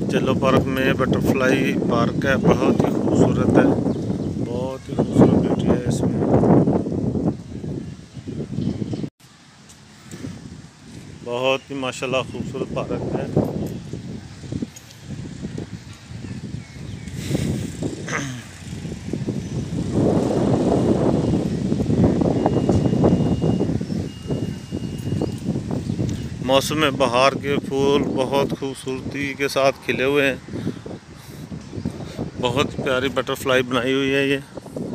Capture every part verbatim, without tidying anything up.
जलो पार्क में butterfly park है, बहुत ही खूबसूरत है, बहुत ही खूबसूरत ब्यूटी है इसमें। बहुत ही माशाल्लाह खूबसूरत पार्क है। मौसम में बहार के फूल बहुत खूबसूरती के साथ खिले हुए हैं। बहुत प्यारी बटरफ्लाई बनाई हुई है ये।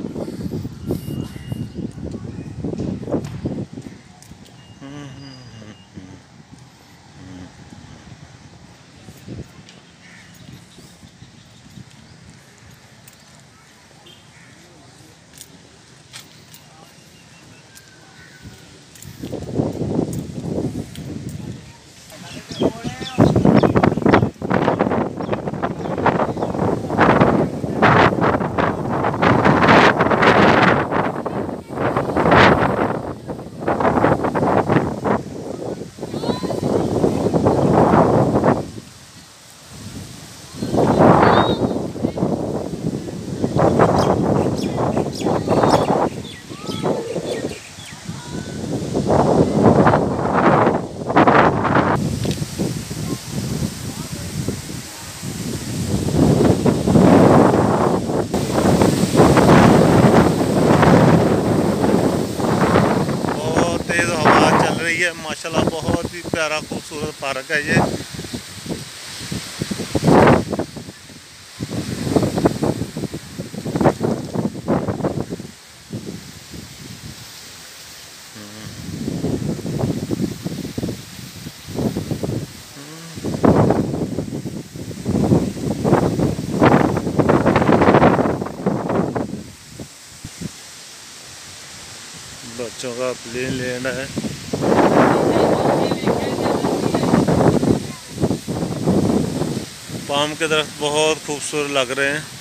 ये माशाल्लाह बहुत ही प्यारा खूबसूरत पार्क है ये। बच्चों का प्ले लैंड है। पाम के दरख्त बहुत खूबसूरत लग रहे हैं।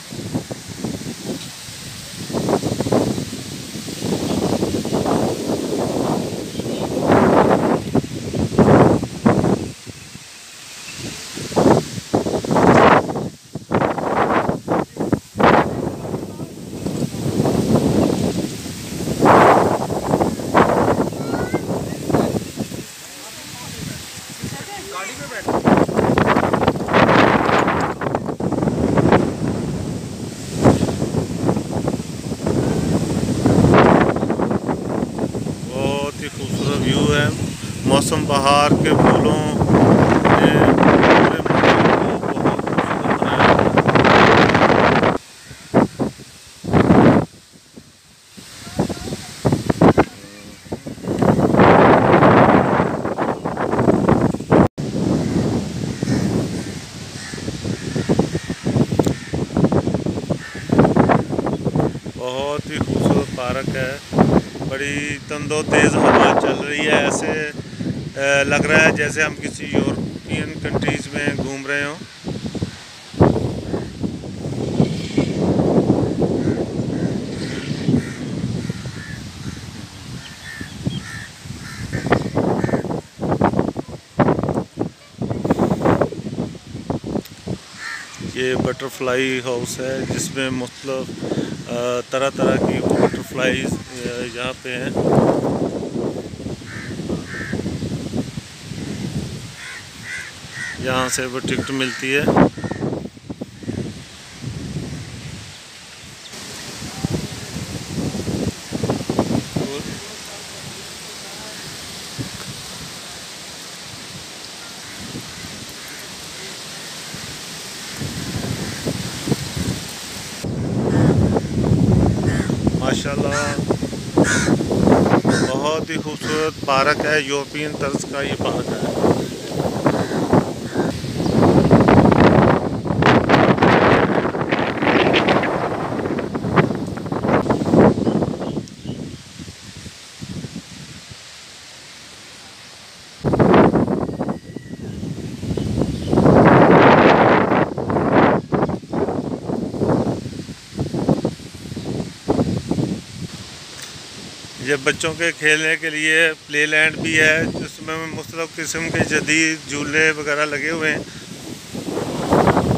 खूबसूरत व्यू है। मौसम बहार के फूलों ने पूरे माहौल को बहुत खूबसूरत बनाया। बहुत ही खूबसूरत पार्क है। बड़ी तंदो तेज़ हवा चल रही है। ऐसे लग रहा है जैसे हम किसी यूरोपियन कंट्रीज़ में घूम रहे हों। ये बटरफ्लाई हाउस है जिसमें मुख्तलिफ तरह तरह की बटरफ्लाईज यहाँ पे हैं। यहाँ से वो टिकट मिलती है। माशाल्लाह बहुत ही खूबसूरत पार्क है। यूरोपियन तर्ज का ये पार्क है। ये बच्चों के खेलने के लिए प्ले लैंड भी है जिसमें मुख्तलिफ किस्म के जदीद झूले वगैरह लगे हुए हैं।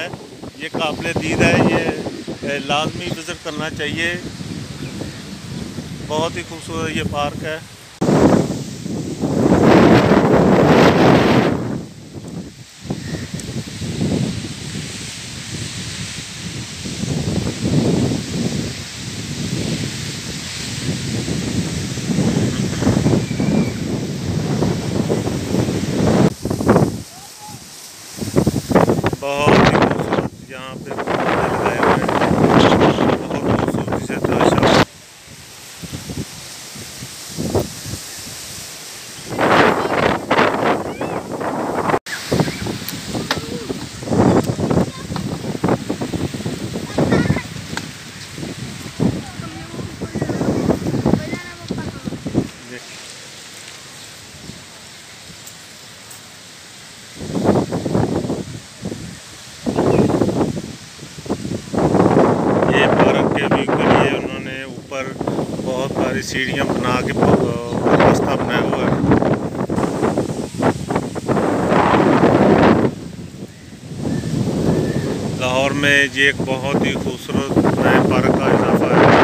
है, ये काबिल दीद है, ये लाजमी विज़िट करना चाहिए। बहुत ही खूबसूरत ये पार्क है। बहुत ही खूबसूरत यहाँ पे पौधे लगाए हुए हैं, बहुत खूबसूरती से तराशा। ये पार्क के व्यू के लिए उन्होंने ऊपर बहुत सारी सीढ़ियाँ बना के रास्ता बनाया हुआ है। लाहौर में ये एक बहुत ही खूबसूरत नए पार्क का इजाफा है।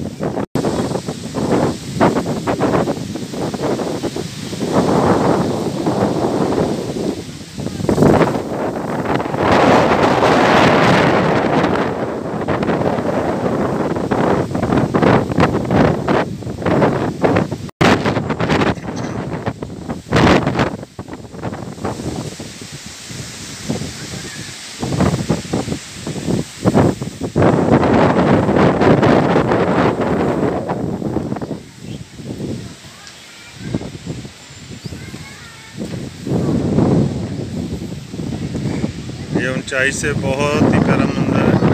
ये ऊंचाई से बहुत ही प्यारा मंजर है।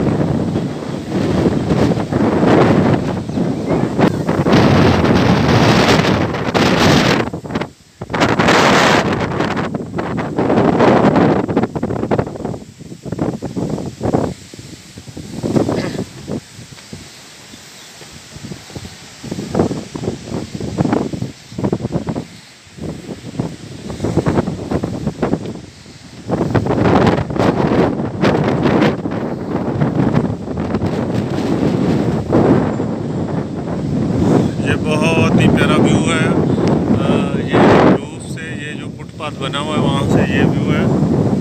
ये बहुत ही प्यारा व्यू है। आ, ये रूफ से ये जो फुटपाथ बना हुआ है वहाँ से ये व्यू है।